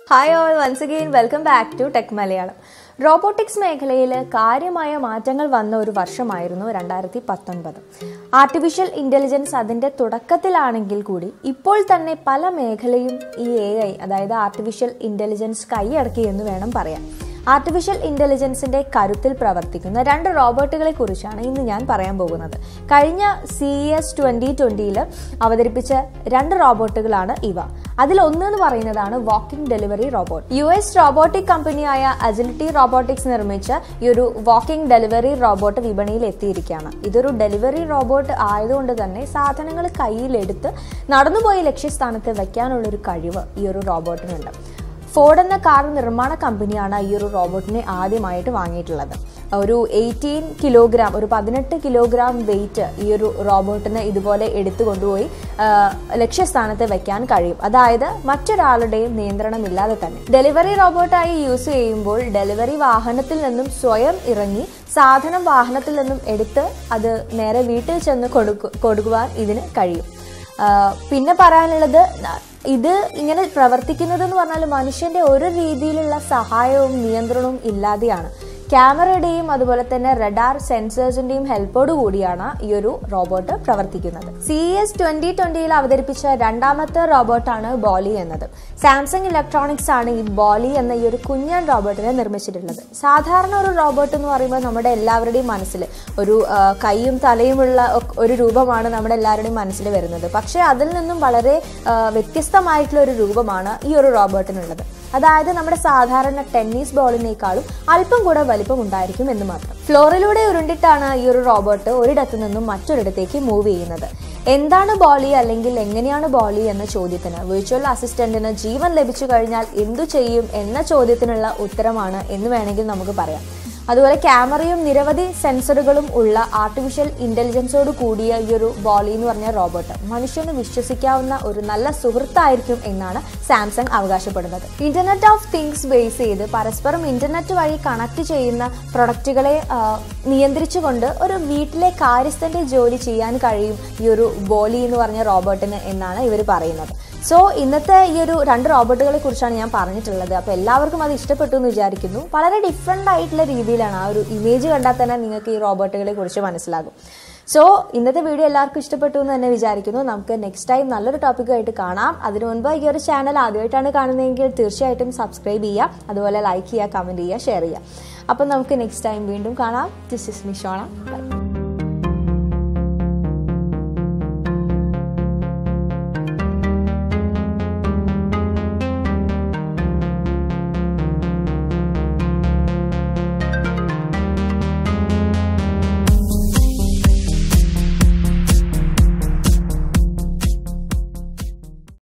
Hi all, once again welcome back to Tech Malayalam. Robotics മേഖലയിൽ കാര്യമായ മാറ്റങ്ങൾ വന്ന ഒരു വർഷമായിരുന്നു 2019. ആർട്ടിഫിഷ്യൽ ഇൻ്റലിജൻസ് അതിൻ്റെ തുടക്കത്തിലാണെങ്കിൽ കൂടി ഇപ്പോൾ തന്നെ പല മേഖലയും ഈ AI അതായത് ആർട്ടിഫിഷ്യൽ ഇൻ്റലിജൻസ് കൈയടക്കി എന്ന് വേണം പറയാൻ. ആർട്ടിഫിഷ്യൽ ഇൻ്റലിജൻസിൻ്റെ കരുത്തിൽ പ്രവർത്തിക്കുന്ന രണ്ട് റോബോട്ടുകളെ കുറിച്ചാണ് ഇന്ന് ഞാൻ പറയാൻ പോകുന്നത്. കഴിഞ്ഞ CES 2020 അവതരിപ്പിച്ച രണ്ട് റോബോട്ടുകളാണ് ഇവ. അതിലൊന്നെന്ന് പറയുന്നതാണ് walking delivery robot. US robotic കമ്പനിയായ അജിലിറ്റി റോബോട്ടിക്സ് നിർമ്മിച്ച ഈ ഒരു വാക്കിംഗ് ഡെലിവറി റോബോട്ട് വിപണിയിൽ എത്തിയിരിക്കുകയാണ്. ഇതൊരു ഡെലിവറി റോബോട്ട് ആയതുകൊണ്ട് തന്നെ സാധനങ്ങൾ കയ്യിലെടുത്ത് നടന്നുപോയി ലക്ഷ്യസ്ഥാനത്ത് വയ്ക്കാനുള്ളൊരു കഴിവ് ഈ ഒരു റോബോട്ടിനുണ്ട്. ഫോർഡ് എന്ന കാർ നിർമ്മാണ കമ്പനിയാണ് ഈ ഒരു റോബോട്ടിനെ ആദ്യമായിട്ട് വാങ്ങിയിട്ടുള്ളത്. ഒരു 18 കിലോഗ്രാം, ഒരു 18 കിലോഗ്രാം വെയിറ്റ് ഈ ഒരു റോബോട്ടിന് ഇതുപോലെ എടുത്തു കൊണ്ടുപോയി ലക്ഷ്യസ്ഥാനത്ത് വെക്കാൻ കഴിയും. അതായത് മറ്റൊരാളുടെയും നിയന്ത്രണമില്ലാതെ തന്നെ. ഡെലിവറി റോബോട്ടായി യൂസ് ചെയ്യുമ്പോൾ ഡെലിവറി വാഹനത്തിൽ നിന്നും സ്വയം ഇറങ്ങി സാധനം വാഹനത്തിൽ നിന്നും എടുത്ത് അത് നേരെ വീട്ടിൽ ചെന്ന് കൊടുക്കുവാൻ ഇതിന് കഴിയും. പിന്നെ പറയാനുള്ളത്, ഇത് ഇങ്ങനെ പ്രവർത്തിക്കുന്നതെന്ന് പറഞ്ഞാൽ മനുഷ്യന്റെ ഒരു രീതിയിലുള്ള സഹായവും നിയന്ത്രണവും ഇല്ലാതെയാണ്. ക്യാമറയുടെയും അതുപോലെ തന്നെ റഡാർ സെൻസേഴ്സിന്റെയും ഹെൽപ്പോട് കൂടിയാണ് ഈ ഒരു റോബോട്ട് പ്രവർത്തിക്കുന്നത്. CES 2020 അവതരിപ്പിച്ച രണ്ടാമത്തെ റോബോട്ടാണ് ബോളി എന്നത്. സാംസങ് ഇലക്ട്രോണിക്സ് ആണ് ഈ ബോളി എന്ന ഈ ഒരു കുഞ്ഞൻ റോബോട്ടിനെ നിർമ്മിച്ചിട്ടുള്ളത്. സാധാരണ ഒരു റോബോട്ട് എന്ന് പറയുമ്പോൾ നമ്മുടെ എല്ലാവരുടെയും മനസ്സിൽ ഒരു കൈയും തലയുമുള്ള ഒരു രൂപമാണ് നമ്മുടെ എല്ലാവരുടെയും മനസ്സിൽ വരുന്നത്. പക്ഷേ അതിൽ നിന്നും വളരെ വ്യത്യസ്തമായിട്ടുള്ള ഒരു രൂപമാണ് ഈ ഒരു റോബോട്ടിനുള്ളത്. അതായത് നമ്മുടെ സാധാരണ ടെന്നീസ് ബോളിനേക്കാളും അല്പം കൂടെ വലിപ്പം ഉണ്ടായിരിക്കും എന്ന് മാത്രം. ഫ്ലോറിലൂടെ ഉരുണ്ടിട്ടാണ് ഈ ഒരു റോബോട്ട് ഒരിടത്തു നിന്നും മറ്റൊരിടത്തേക്ക് മൂവ് ചെയ്യുന്നത്. എന്താണ് ബോളി അല്ലെങ്കിൽ എങ്ങനെയാണ് ബോളി എന്ന ചോദ്യത്തിന് വിർച്വൽ അസിസ്റ്റന്റിന് ജീവൻ ലഭിച്ചു കഴിഞ്ഞാൽ എന്തു ചെയ്യും എന്ന ചോദ്യത്തിനുള്ള ഉത്തരമാണ് എന്ന് വേണമെങ്കിൽ നമുക്ക് പറയാം. അതുപോലെ ക്യാമറയും നിരവധി സെൻസറുകളും ഉള്ള ആർട്ടിഫിഷ്യൽ ഇന്റലിജൻസോട് കൂടിയ ഈ ഒരു ബോളി എന്ന് പറഞ്ഞ റോബോട്ട് മനുഷ്യന് വിശ്വസിക്കാവുന്ന ഒരു നല്ല സുഹൃത്തായിരിക്കും എന്നാണ് സാംസങ് അവകാശപ്പെടുന്നത്. ഇന്റർനെറ്റ് ഓഫ് തിങ്സ് ബേസ് ചെയ്ത് പരസ്പരം ഇന്റർനെറ്റ് വഴി കണക്ട് ചെയ്യുന്ന പ്രൊഡക്റ്റുകളെ നിയന്ത്രിച്ചുകൊണ്ട് ഒരു വീട്ടിലെ കാര്യസ്ഥന്റെ ജോലി ചെയ്യാൻ കഴിയും ഈ ഒരു ബോളി എന്ന് പറഞ്ഞ റോബോട്ടിന് എന്നാണ് ഇവർ പറയുന്നത്. സോ ഇന്നത്തെ ഈ ഒരു രണ്ട് റോബോട്ടുകളെ കുറിച്ചാണ് ഞാൻ പറഞ്ഞിട്ടുള്ളത്. അപ്പോൾ എല്ലാവർക്കും അത് ഇഷ്ടപ്പെട്ടു എന്ന് വിചാരിക്കുന്നു. വളരെ ഡിഫറെൻ്റ് ആയിട്ടുള്ള രീതിയിലാണ്, ആ ഒരു ഇമേജ് കണ്ടാൽ തന്നെ നിങ്ങൾക്ക് ഈ റോബോട്ടുകളെ കുറിച്ച് മനസ്സിലാകും. സോ ഇന്നത്തെ വീഡിയോ എല്ലാവർക്കും ഇഷ്ടപ്പെട്ടു എന്ന് തന്നെ വിചാരിക്കുന്നു. നമുക്ക് നെക്സ്റ്റ് ടൈം നല്ലൊരു ടോപ്പിക്കായിട്ട് കാണാം. അതിനു മുൻപ് ഈ ഒരു ചാനൽ ആദ്യമായിട്ടാണ് കാണുന്നതെങ്കിൽ തീർച്ചയായിട്ടും സബ്സ്ക്രൈബ് ചെയ്യുക, അതുപോലെ ലൈക്ക് ചെയ്യുക, കമൻറ്റ് ചെയ്യുക, ഷെയർ ചെയ്യുക. അപ്പം നമുക്ക് നെക്സ്റ്റ് ടൈം വീണ്ടും കാണാം. This is me Shona. By.